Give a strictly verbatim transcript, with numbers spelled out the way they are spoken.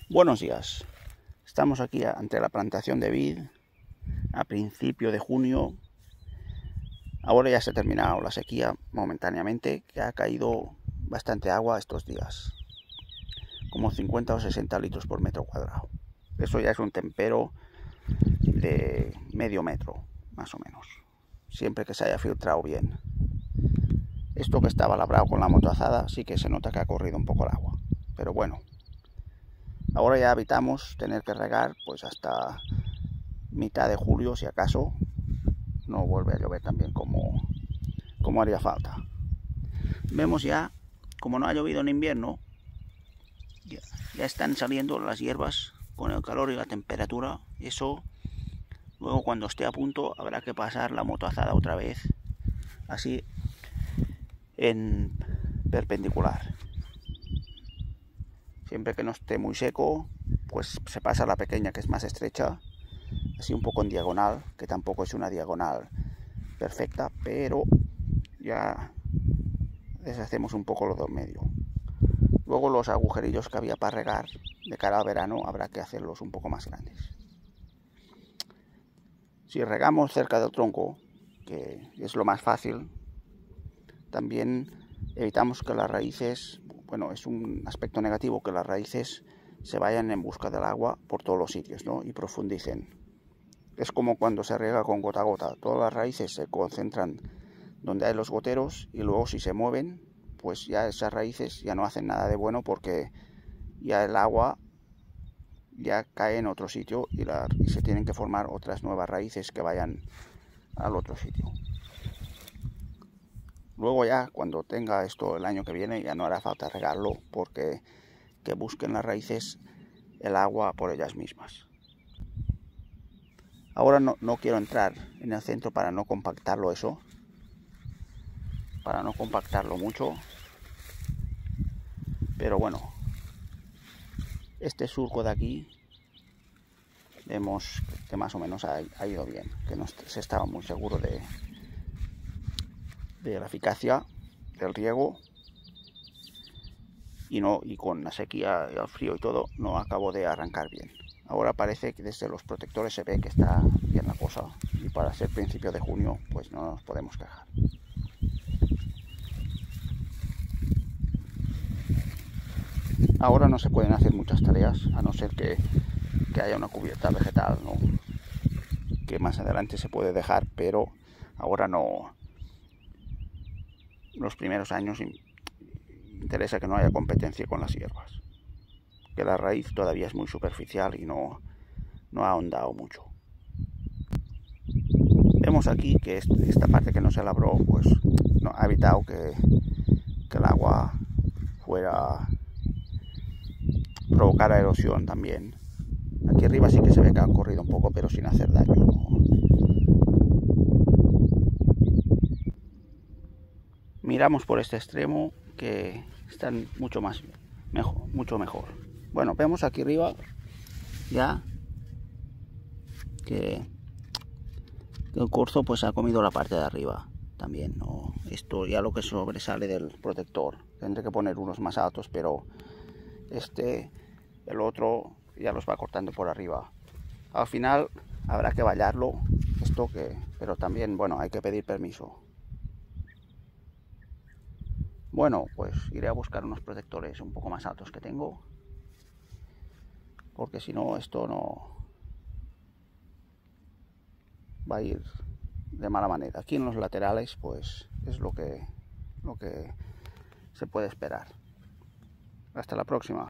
Buenos días. Estamos aquí ante la plantación de vid a principio de junio. Ahora ya se ha terminado la sequía momentáneamente, que ha caído bastante agua estos días, como cincuenta o sesenta litros por metro cuadrado. Eso ya es un tempero de medio metro, más o menos, siempre que se haya filtrado bien. Esto que estaba labrado con la motazada sí que se nota que ha corrido un poco el agua, pero bueno. Ahora ya evitamos tener que regar pues hasta mitad de julio, si acaso no vuelve a llover también como, como haría falta. Vemos ya, como no ha llovido en invierno, ya, ya están saliendo las hierbas con el calor y la temperatura. Eso luego, cuando esté a punto, habrá que pasar la motazada otra vez, así en perpendicular. Siempre que no esté muy seco, pues se pasa la pequeña, que es más estrecha, así un poco en diagonal, que tampoco es una diagonal perfecta, pero ya deshacemos un poco lo de medio. Luego los agujerillos que había para regar de cara al verano habrá que hacerlos un poco más grandes. Si regamos cerca del tronco, que es lo más fácil, también evitamos que las raíces, bueno, es un aspecto negativo que las raíces se vayan en busca del agua por todos los sitios, ¿no? Y profundicen. Es como cuando se riega con gota a gota. Todas las raíces se concentran donde hay los goteros y luego, si se mueven, pues ya esas raíces ya no hacen nada de bueno, porque ya el agua ya cae en otro sitio y, la, y se tienen que formar otras nuevas raíces que vayan al otro sitio. Luego ya, cuando tenga esto el año que viene, ya no hará falta regarlo, porque que busquen las raíces el agua por ellas mismas. Ahora no, no quiero entrar en el centro para no compactarlo eso, para no compactarlo mucho, pero bueno, este surco de aquí vemos que más o menos ha, ha ido bien, que no se estaba muy seguro de, de la eficacia del riego, y, no, y con la sequía, el frío y todo, no acabó de arrancar bien. Ahora parece que desde los protectores se ve que está bien la cosa, y para ser principio de junio pues no nos podemos quejar. Ahora no se pueden hacer muchas tareas, a no ser que, que haya una cubierta vegetal, ¿no? Que más adelante se puede dejar, pero ahora no. Los primeros años interesa que no haya competencia con las hierbas, que la raíz todavía es muy superficial y no, no ha ahondado mucho. Vemos aquí que esta parte que no se labró pues no, ha evitado que, que el agua fuera provocara erosión también. Aquí arriba sí que se ve que ha corrido un poco, pero sin hacer daño, ¿no? Miramos por este extremo, que están mucho más mejor, mucho mejor. Bueno, vemos aquí arriba ya que el corzo pues ha comido la parte de arriba también, ¿no? Esto ya lo que sobresale del protector. Tendré que poner unos más altos, pero este, el otro ya los va cortando por arriba. Al final habrá que vallarlo, esto que, pero también, bueno, hay que pedir permiso. Bueno, pues iré a buscar unos protectores un poco más altos que tengo, porque si no, esto no va a ir de mala manera. Aquí en los laterales pues es lo que, lo que se puede esperar. Hasta la próxima.